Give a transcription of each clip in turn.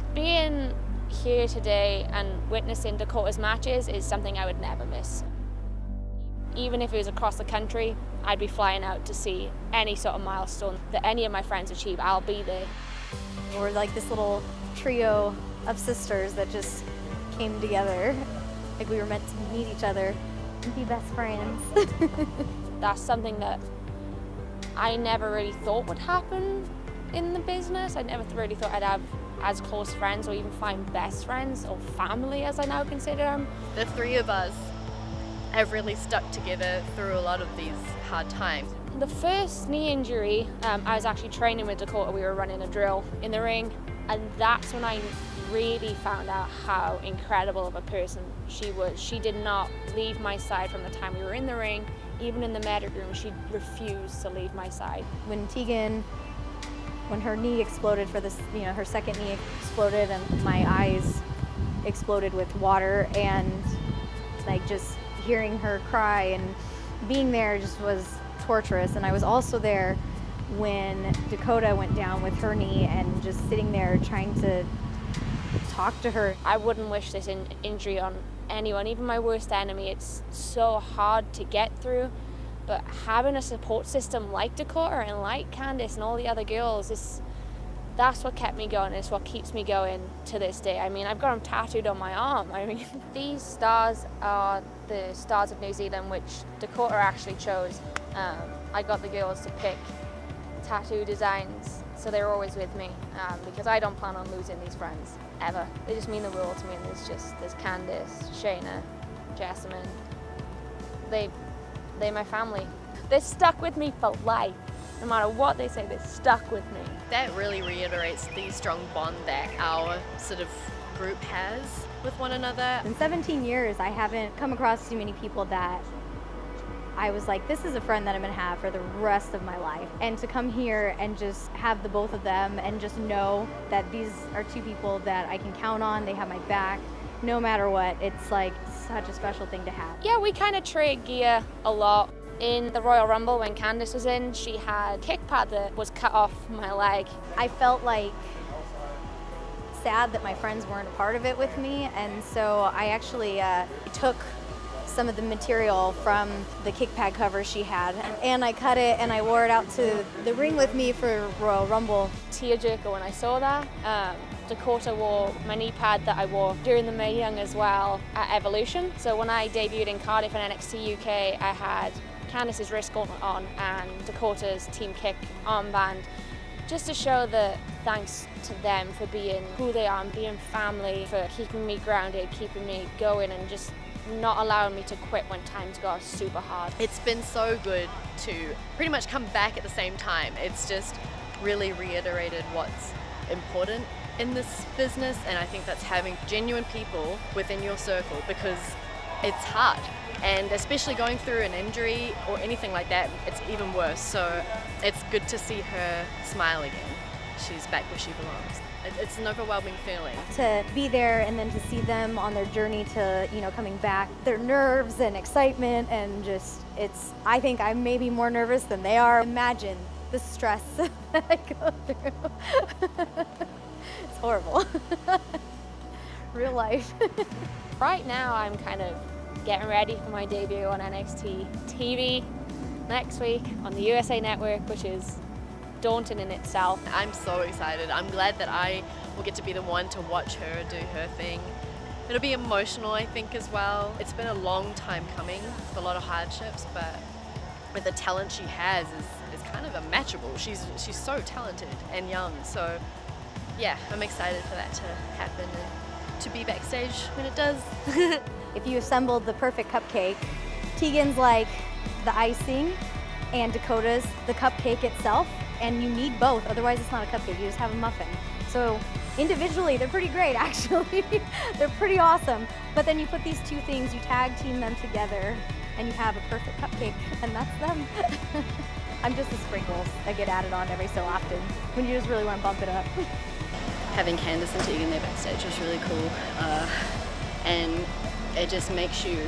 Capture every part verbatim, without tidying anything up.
Being here today and witnessing Dakota's matches is something I would never miss. Even if it was across the country, I'd be flying out to see any sort of milestone that any of my friends achieve. I'll be there. We're like this little trio of sisters that just came together. Like we were meant to meet each other and be best friends. That's something that I never really thought would happen in the business. I never really thought I'd have as close friends or even find best friends or family, as I now consider them. The three of us have really stuck together through a lot of these hard times. The first knee injury, um, I was actually training with Dakota. We were running a drill in the ring, and that's when I really found out how incredible of a person she was. She did not leave my side from the time we were in the ring. Even in the medic room, she refused to leave my side. When Tegan, when her knee exploded for this, you know, her second knee exploded and my eyes exploded with water, and like just hearing her cry and being there just was torturous. And I was also there when Dakota went down with her knee and just sitting there trying to talk to her. I wouldn't wish this in injury on anyone, even my worst enemy. It's so hard to get through, but having a support system like Dakota and like Candice and all the other girls, is that's what kept me going. It's what keeps me going to this day. I mean, I've got them tattooed on my arm. I mean, these stars are the stars of New Zealand, which Dakota actually chose. Um, I got the girls to pick tattoo designs, so they're always with me, um, because I don't plan on losing these friends, ever. They just mean the world to me, and there's just, there's Candice, Shayna, Jessamine. They, they're my family. They're stuck with me for life. No matter what they say, they're stuck with me. That really reiterates the strong bond that our sort of group has with one another. In seventeen years, I haven't come across too many people that I was like, this is a friend that I'm gonna have for the rest of my life. And to come here and just have the both of them and just know that these are two people that I can count on, they have my back, no matter what, it's like such a special thing to have. Yeah, we kind of trade gear a lot. In the Royal Rumble, when Candice was in, she had a kick pad that was cut off my leg. I felt like sad that my friends weren't a part of it with me, and so I actually uh, took some of the material from the kick pad cover she had, and I cut it and I wore it out to the ring with me for Royal Rumble. Tearjerker when I saw that. Um, Dakota wore my knee pad that I wore during the Mae Young as well at Evolution. So when I debuted in Cardiff and N X T U K, I had Candice's wrist gauntlet on and Dakota's Team Kick armband, just to show that thanks to them for being who they are and being family, for keeping me grounded, keeping me going, and just not allowing me to quit when times got super hard. It's been so good to pretty much come back at the same time. It's just really reiterated what's important in this business, and I think that's having genuine people within your circle, because it's hard. And especially going through an injury or anything like that, it's even worse. So it's good to see her smile again. She's back where she belongs. It's an overwhelming feeling. To be there and then to see them on their journey to, you know, coming back, their nerves and excitement, and just, it's, I think I'm maybe more nervous than they are. Imagine the stress that I go through. It's horrible. Real life. Right now I'm kind of getting ready for my debut on N X T T V next week on the U S A Network, which is daunting in itself. I'm so excited. I'm glad that I will get to be the one to watch her do her thing. It'll be emotional, I think, as well. It's been a long time coming with a lot of hardships, but with the talent she has is, is kind of unmatchable. She's, she's so talented and young, so yeah, I'm excited for that to happen and to be backstage when it does. If you assembled the perfect cupcake, Tegan's like the icing and Dakota's the cupcake itself, and you need both, otherwise it's not a cupcake, you just have a muffin. So individually, they're pretty great, actually. They're pretty awesome. But then you put these two things, you tag team them together, and you have a perfect cupcake, and that's them. I'm just the sprinkles that get added on every so often, when you just really want to bump it up. Having Candice and Tegan there backstage was really cool, uh, and it just makes you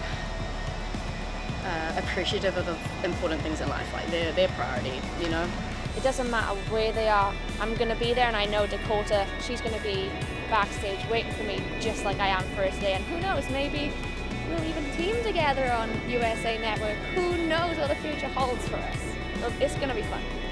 uh, appreciative of the important things in life, like their, their priority, you know? It doesn't matter where they are. I'm going to be there, and I know Dakota, she's going to be backstage waiting for me just like I am for us today. And who knows, maybe we'll even team together on U S A Network. Who knows what the future holds for us. It's going to be fun.